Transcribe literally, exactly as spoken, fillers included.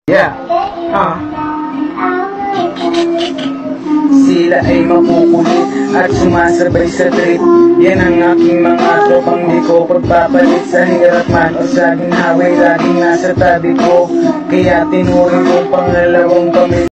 Yeah. Ah. Sila ay makukulit at sumasabay sa trip. Yan ang aking mga tropang di ko pagpapalit. Sa hirap man o sa ginhawa, laging nasa tabi ko. Kaya tinuring kong pangalawang pamilya.